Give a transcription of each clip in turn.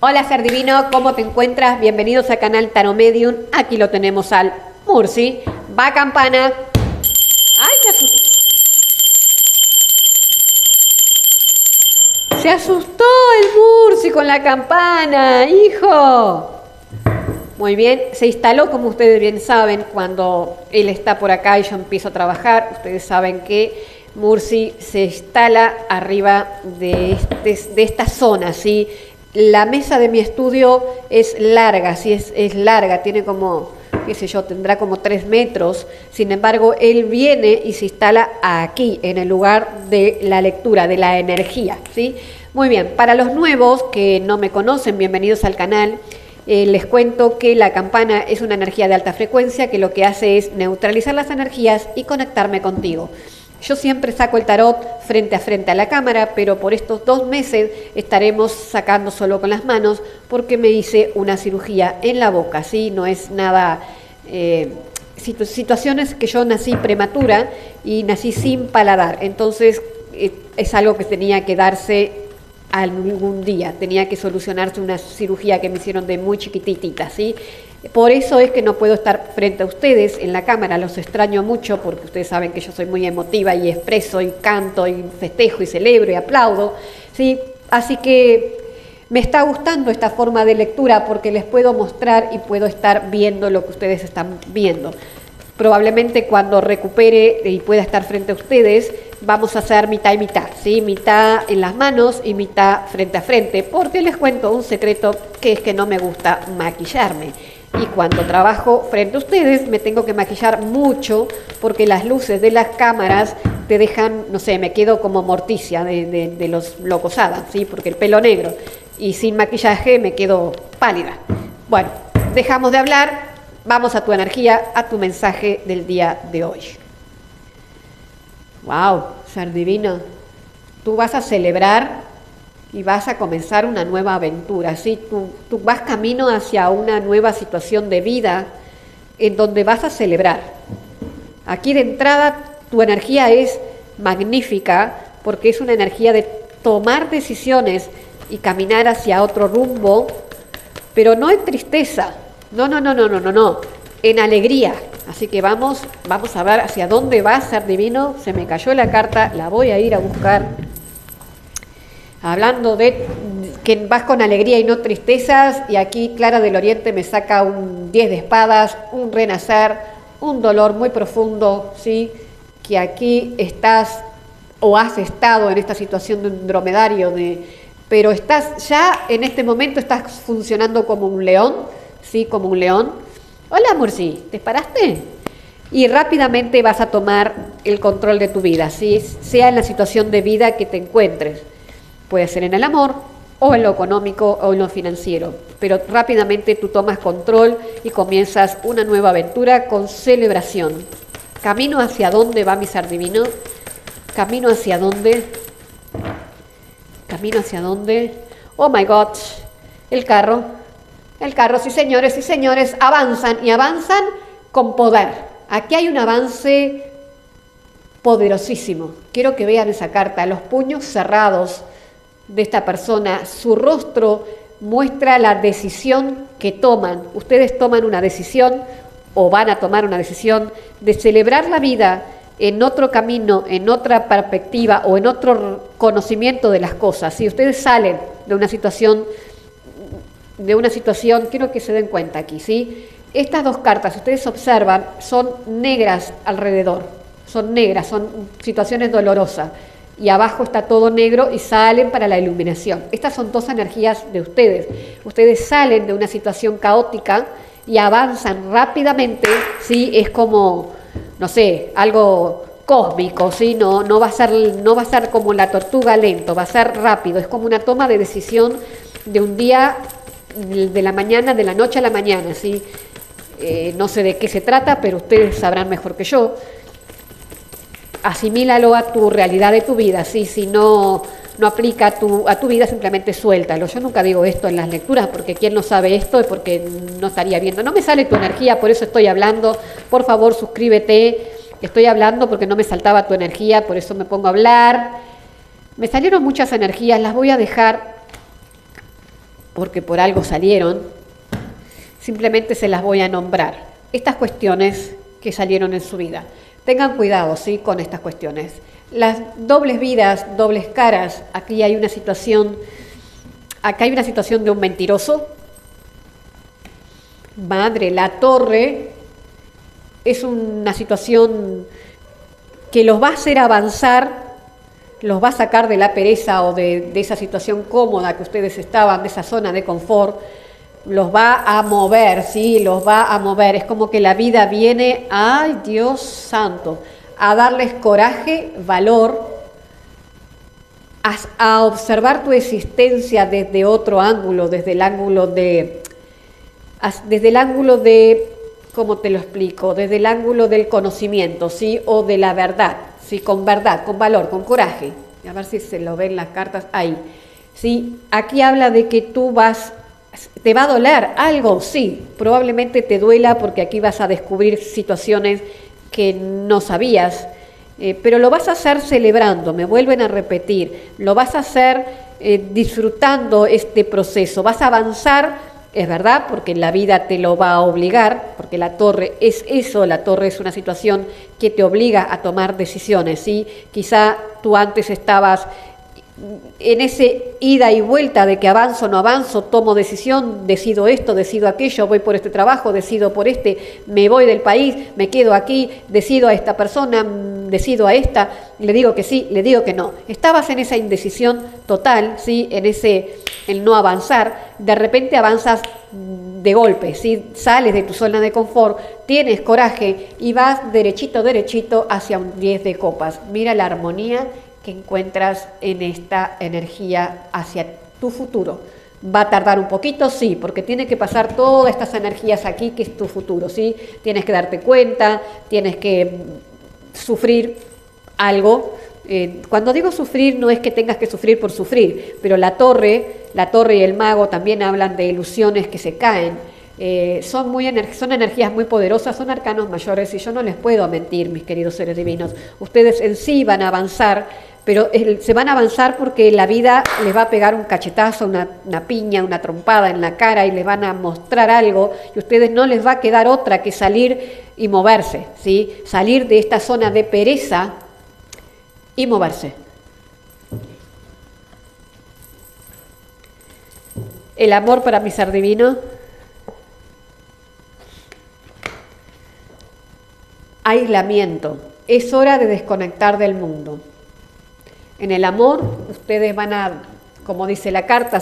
Hola ser divino, ¿cómo te encuentras? Bienvenidos al canal Tarot Medium. Aquí lo tenemos al Murci. Va campana. ¡Ay, qué asustó! Se asustó el Murci con la campana, hijo. Muy bien, se instaló, como ustedes bien saben, cuando él está por acá y yo empiezo a trabajar. Ustedes saben que Murci se instala arriba de esta zona, ¿sí? La mesa de mi estudio es larga, sí, es larga, tiene como, qué sé yo, tendrá como 3 metros. Sin embargo, él viene y se instala aquí, en el lugar de la lectura, de la energía, ¿sí? Muy bien, para los nuevos que no me conocen, bienvenidos al canal. Les cuento que la campana es una energía de alta frecuencia que lo que hace es neutralizar las energías y conectarme contigo. Yo siempre saco el tarot frente a la cámara, pero por estos 2 meses estaremos sacando solo con las manos porque me hice una cirugía en la boca, ¿sí? No es nada, situaciones que yo nací prematura y nací sin paladar, entonces es algo que tenía que darse algún día, tenía que solucionarse una cirugía que me hicieron de muy chiquitita, ¿sí? Por eso es que no puedo estar frente a ustedes en la cámara, los extraño mucho porque ustedes saben que yo soy muy emotiva y expreso y canto y festejo y celebro y aplaudo, ¿sí? Así que me está gustando esta forma de lectura porque les puedo mostrar y puedo estar viendo lo que ustedes están viendo. Probablemente cuando recupere y pueda estar frente a ustedes, vamos a hacer mitad y mitad, ¿sí? Mitad en las manos y mitad frente a frente, porque les cuento un secreto que es que no me gusta maquillarme. Y cuando trabajo frente a ustedes me tengo que maquillar mucho porque las luces de las cámaras te dejan, no sé, me quedo como Morticia de los Locos Adams, ¿sí? Porque el pelo negro y sin maquillaje me quedo pálida. Bueno, dejamos de hablar, vamos a tu energía, a tu mensaje del día de hoy. Wow, ser divino, tú vas a celebrar y vas a comenzar una nueva aventura, ¿sí? Tú vas camino hacia una nueva situación de vida en donde vas a celebrar. Aquí de entrada tu energía es magnífica porque es una energía de tomar decisiones y caminar hacia otro rumbo, pero no en tristeza, no, en alegría. Así que vamos a ver hacia dónde va a ser divino. Se me cayó la carta, la voy a ir a buscar. Hablando de que vas con alegría y no tristezas, y aquí Clara del Oriente me saca un 10 de espadas, un renacer, un dolor muy profundo, ¿sí? Que aquí estás o has estado en esta situación de un dromedario, pero estás ya en este momento, estás funcionando como un león, ¿sí? Como un león. Hola, Murci, ¿te paraste? Y rápidamente vas a tomar el control de tu vida, ¿sí? Sea en la situación de vida que te encuentres. Puede ser en el amor, o en lo económico, o en lo financiero. Pero rápidamente tú tomas control y comienzas una nueva aventura con celebración. ¿Camino hacia dónde va mi ser divino? ¿Camino hacia dónde? ¿Camino hacia dónde? Oh my God, el carro, sí señores, avanzan y avanzan con poder. Aquí hay un avance poderosísimo. Quiero que vean esa carta, los puños cerrados de esta persona, su rostro muestra la decisión que toman. Ustedes toman una decisión o van a tomar una decisión de celebrar la vida en otro camino, en otra perspectiva o en otro conocimiento de las cosas. Si ustedes salen de una situación, quiero que se den cuenta aquí, ¿sí? Estas 2 cartas, si ustedes observan, son negras alrededor, son negras, son situaciones dolorosas. Y abajo está todo negro y salen para la iluminación. Estas son 2 energías de ustedes. Ustedes salen de una situación caótica y avanzan rápidamente, ¿sí? Es como, no sé, algo cósmico, ¿sí? No va a ser como la tortuga lento, va a ser rápido. Es como una toma de decisión de un día, de la mañana, de la noche a la mañana, ¿sí? No sé de qué se trata, pero ustedes sabrán mejor que yo. Asimílalo a tu realidad de tu vida, ¿sí? Si no aplica a tu vida, simplemente suéltalo. Yo nunca digo esto en las lecturas, porque quien no sabe esto es porque no estaría viendo. No me sale tu energía, por eso estoy hablando. Por favor, suscríbete. Estoy hablando porque no me saltaba tu energía, por eso me pongo a hablar. Me salieron muchas energías, las voy a dejar porque por algo salieron, simplemente se las voy a nombrar. Estas cuestiones que salieron en su vida. Tengan cuidado, ¿sí?, con estas cuestiones. Las dobles vidas, dobles caras, aquí hay una situación, acá hay una situación de un mentiroso. Madre, la torre es una situación que los va a hacer avanzar, los va a sacar de la pereza o de esa situación cómoda que ustedes estaban, de esa zona de confort, los va a mover, ¿sí? Los va a mover. Es como que la vida viene, ¡ay, Dios santo!, a darles coraje, valor, a observar tu existencia desde otro ángulo, desde el ángulo de, ¿cómo te lo explico? Desde el ángulo del conocimiento, ¿sí? O de la verdad, ¿sí? Con verdad, con valor, con coraje. A ver si se lo ven las cartas ahí, ¿sí? Aquí habla de que te va a doler algo, sí, probablemente te duela porque aquí vas a descubrir situaciones que no sabías, pero lo vas a hacer celebrando, me vuelven a repetir, lo vas a hacer disfrutando este proceso, vas a avanzar, es verdad, porque la vida te lo va a obligar, porque la torre es eso, la torre es una situación que te obliga a tomar decisiones, ¿sí? Quizá tú antes estabas en ese ida y vuelta de que avanzo, no avanzo, tomo decisión, decido esto, decido aquello, voy por este trabajo, decido por este, me voy del país, me quedo aquí, decido a esta persona, decido a esta, le digo que sí, le digo que no. Estabas en esa indecisión total, ¿sí? El no avanzar, de repente avanzas de golpe, ¿sí? Sales de tu zona de confort, tienes coraje y vas derechito, derechito hacia un 10 de copas. Mira la armonía que encuentras en esta energía hacia tu futuro. ¿Va a tardar un poquito? Sí, porque tiene que pasar todas estas energías aquí, que es tu futuro, ¿sí? Tienes que darte cuenta, tienes que sufrir algo. Cuando digo sufrir, no es que tengas que sufrir por sufrir, pero la torre y el mago también hablan de ilusiones que se caen. Son energías muy poderosas, son arcanos mayores y yo no les puedo mentir, mis queridos seres divinos. Ustedes en sí van a avanzar, pero se van a avanzar porque la vida les va a pegar un cachetazo, una piña, una trompada en la cara y les van a mostrar algo y a ustedes no les va a quedar otra que salir y moverse, ¿sí? Salir de esta zona de pereza y moverse. El amor para mi ser divino. Aislamiento. Es hora de desconectar del mundo. En el amor, ustedes van a, como dice la carta,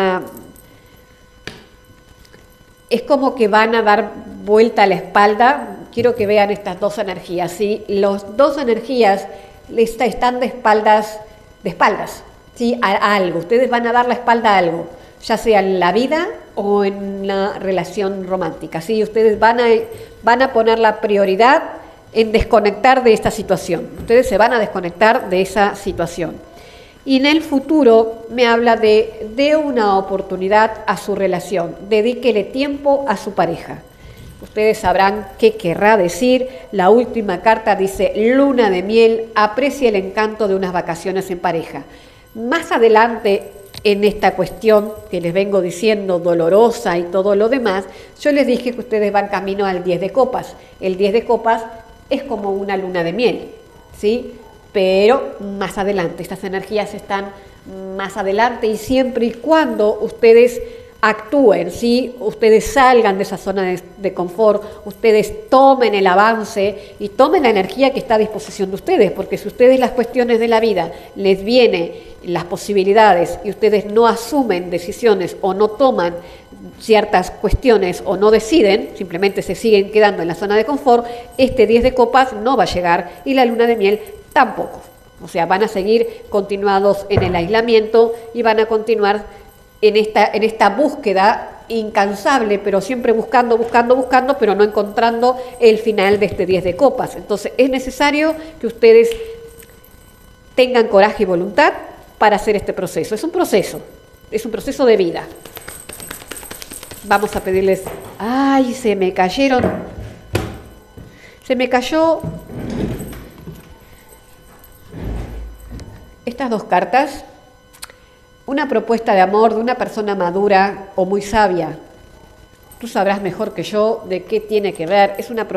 es como que van a dar vuelta a la espalda. Quiero que vean estas dos energías, ¿sí? Las dos energías están de espaldas, ¿sí? A algo. Ustedes van a dar la espalda a algo, ya sea en la vida o en la relación romántica, ¿sí? Ustedes van a poner la prioridad en desconectar de esta situación. Ustedes se van a desconectar de esa situación. Y en el futuro me habla de una oportunidad a su relación. Dedíquele tiempo a su pareja. Ustedes sabrán qué querrá decir. La última carta dice luna de miel, aprecia el encanto de unas vacaciones en pareja. Más adelante en esta cuestión que les vengo diciendo, dolorosa y todo lo demás, yo les dije que ustedes van camino al 10 de copas. El 10 de copas es como una luna de miel, ¿sí? Pero más adelante, estas energías están más adelante y siempre y cuando ustedes actúen, ¿sí? Ustedes salgan de esa zona de confort, ustedes tomen el avance y tomen la energía que está a disposición de ustedes, porque si ustedes las cuestiones de la vida les vienen las posibilidades y ustedes no asumen decisiones o no toman ciertas cuestiones o no deciden, simplemente se siguen quedando en la zona de confort, este 10 de copas no va a llegar y la luna de miel tampoco. O sea, van a seguir continuados en el aislamiento y van a continuar en esta búsqueda incansable, pero siempre buscando, pero no encontrando el final de este 10 de copas. Entonces es necesario que ustedes tengan coraje y voluntad para hacer este proceso. Es un proceso de vida. Vamos a pedirles, ¡ay! Se me cayó estas dos cartas. una propuesta de amor de una persona madura o muy sabia. Tú sabrás mejor que yo de qué tiene que ver. Es una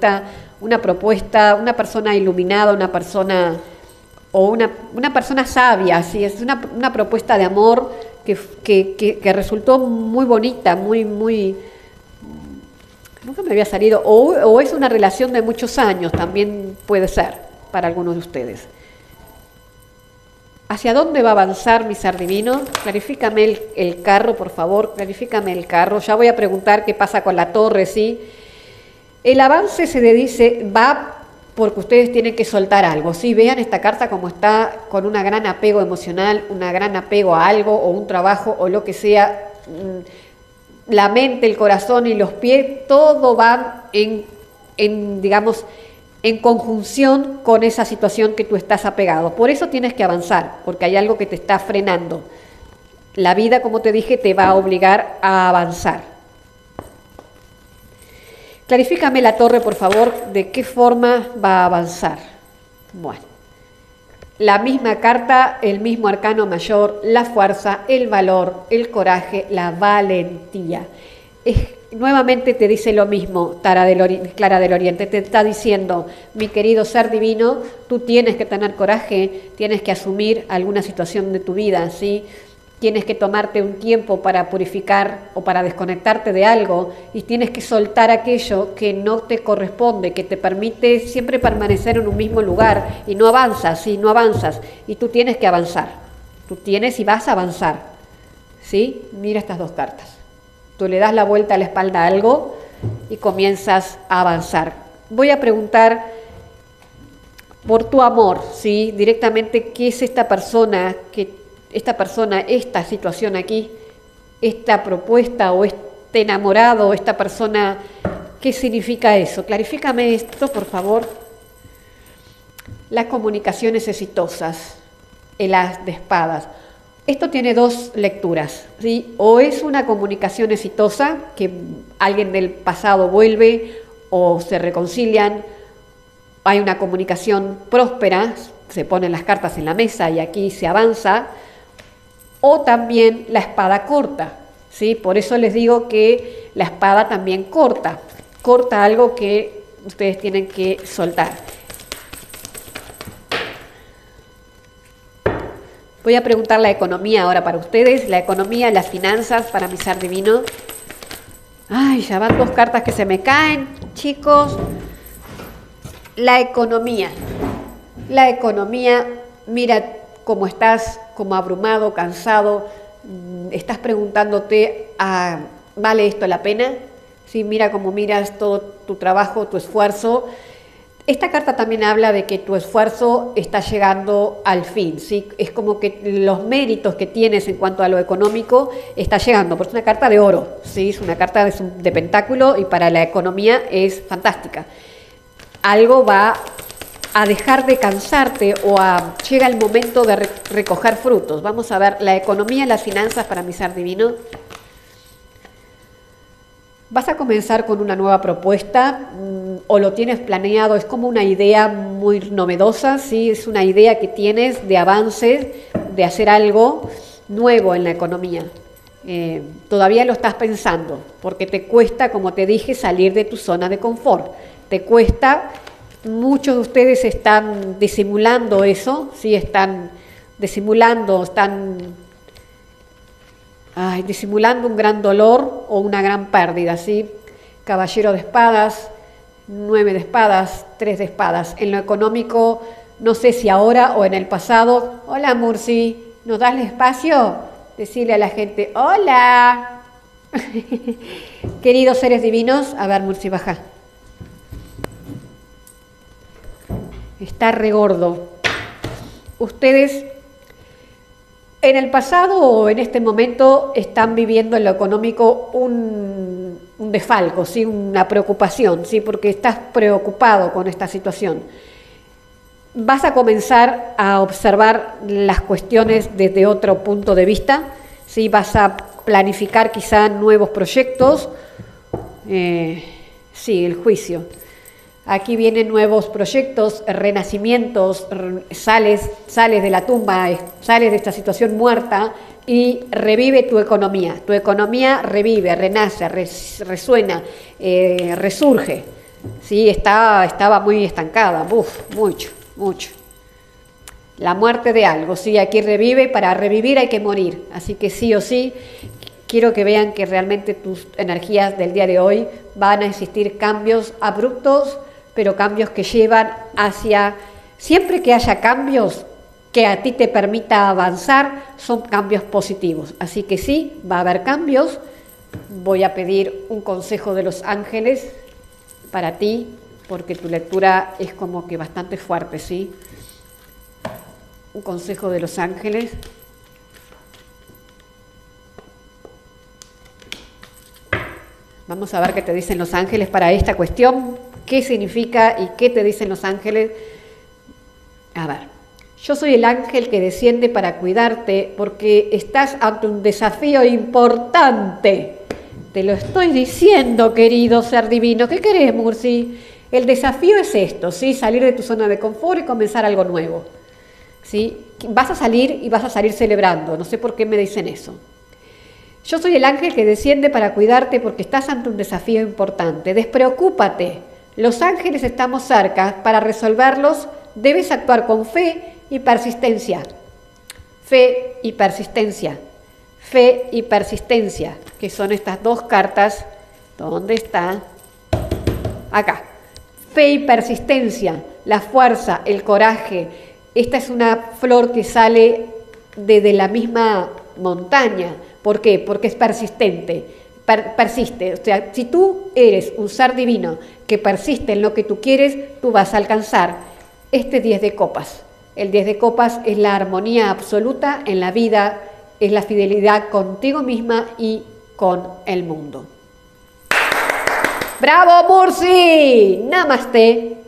persona iluminada, una persona o una persona sabia, ¿sí? Es una propuesta de amor que resultó muy bonita, muy nunca me había salido, o es una relación de muchos años, también puede ser para algunos de ustedes. ¿Hacia dónde va a avanzar mi ser divino? Clarifícame el carro, por favor, clarifícame el carro. Ya voy a preguntar qué pasa con la torre, ¿sí? El avance se le dice, va porque ustedes tienen que soltar algo, ¿sí? Vean esta carta como está con un gran apego emocional, un gran apego a algo o un trabajo o lo que sea. La mente, el corazón y los pies, todo van digamos, en conjunción con esa situación que tú estás apegado. Por eso tienes que avanzar, porque hay algo que te está frenando. La vida, como te dije, te va a obligar a avanzar. Clarifícame la torre, por favor, de qué forma va a avanzar. Bueno, la misma carta, el mismo arcano mayor, la fuerza, el valor, el coraje, la valentía. Nuevamente te dice lo mismo, Clara del Oriente, te está diciendo, mi querido ser divino, tú tienes que tener coraje, tienes que asumir alguna situación de tu vida, ¿sí? Tienes que tomarte un tiempo para purificar o para desconectarte de algo y tienes que soltar aquello que no te corresponde, que te permite siempre permanecer en un mismo lugar y no avanzas, ¿sí? No avanzas y tú tienes que avanzar, tú tienes y vas a avanzar, ¿sí? Mira estas dos cartas. Tú le das la vuelta a la espalda a algo y comienzas a avanzar. Voy a preguntar por tu amor, ¿sí? Directamente, ¿qué es esta persona, esta situación aquí, esta propuesta o este enamorado, esta persona, qué significa eso? Clarifícame esto, por favor. Las comunicaciones exitosas, el as de espadas. Esto tiene dos lecturas, ¿sí? O es una comunicación exitosa, que alguien del pasado vuelve o se reconcilian, hay una comunicación próspera, se ponen las cartas en la mesa y aquí se avanza, o también la espada corta, ¿sí? Por eso les digo que la espada también corta algo que ustedes tienen que soltar. Voy a preguntar la economía ahora para ustedes, la economía, las finanzas para mi ser divino. Ay, ya van dos cartas que se me caen, chicos. La economía, mira cómo estás, como abrumado, cansado, estás preguntándote, ¿vale esto la pena? Sí, mira cómo miras todo tu trabajo, tu esfuerzo. Esta carta también habla de que tu esfuerzo está llegando al fin, ¿sí? Es como que los méritos que tienes en cuanto a lo económico está llegando, porque es una carta de oro, ¿sí? Es una carta de pentáculo y para la economía es fantástica. Algo va a dejar de cansarte o llega el momento de recoger frutos. Vamos a ver la economía y las finanzas para mi ser divino. ¿Vas a comenzar con una nueva propuesta o lo tienes planeado? Es como una idea muy novedosa, ¿sí? Es una idea que tienes de avance, de hacer algo nuevo en la economía. Todavía lo estás pensando porque te cuesta, como te dije, salir de tu zona de confort. Te cuesta, muchos de ustedes están disimulando eso, ¿sí? Están disimulando un gran dolor o una gran pérdida, ¿sí? Caballero de espadas, 9 de espadas, 3 de espadas. En lo económico, no sé si ahora o en el pasado. Hola, Murci, ¿nos das el espacio? Decirle a la gente, hola. Queridos seres divinos, a ver, Murci, baja. Está regordo. Ustedes en el pasado o en este momento están viviendo en lo económico un desfalco, ¿sí? Una preocupación, ¿sí? Porque estás preocupado con esta situación. Vas a comenzar a observar las cuestiones desde otro punto de vista, ¿sí? Vas a planificar quizá nuevos proyectos. Sí, el juicio. Aquí vienen nuevos proyectos, renacimientos, sales de la tumba, sales de esta situación muerta y revive tu economía. Tu economía revive, renace, resuena, resurge. ¿Sí? Estaba muy estancada, mucho. La muerte de algo, ¿sí? Aquí revive, para revivir hay que morir. Así que sí o sí, quiero que vean que realmente tus energías del día de hoy van a existir cambios abruptos, pero cambios que llevan hacia, siempre que haya cambios que a ti te permita avanzar, son cambios positivos. Así que sí, va a haber cambios. Voy a pedir un consejo de los ángeles para ti, porque tu lectura es como que bastante fuerte, ¿sí? Un consejo de los ángeles. Vamos a ver qué te dicen los ángeles para esta cuestión, qué significa y qué te dicen los ángeles. A ver, yo soy el ángel que desciende para cuidarte porque estás ante un desafío importante. Te lo estoy diciendo, querido ser divino. ¿Qué querés, Mursi? El desafío es esto, ¿sí? Salir de tu zona de confort y comenzar algo nuevo, ¿sí? Vas a salir y vas a salir celebrando. No sé por qué me dicen eso. Yo soy el ángel que desciende para cuidarte porque estás ante un desafío importante. Despreocúpate. Los ángeles estamos cerca. Para resolverlos debes actuar con fe y persistencia. Fe y persistencia. Fe y persistencia, que son estas dos cartas. ¿Dónde está? Acá. Fe y persistencia, la fuerza, el coraje. Esta es una flor que sale de la misma montaña. ¿Por qué? Porque es persistente, persiste. O sea, si tú eres un ser divino que persiste en lo que tú quieres, tú vas a alcanzar este 10 de copas. El 10 de copas es la armonía absoluta en la vida, es la fidelidad contigo misma y con el mundo. ¡Bravo, Mursi! Namaste.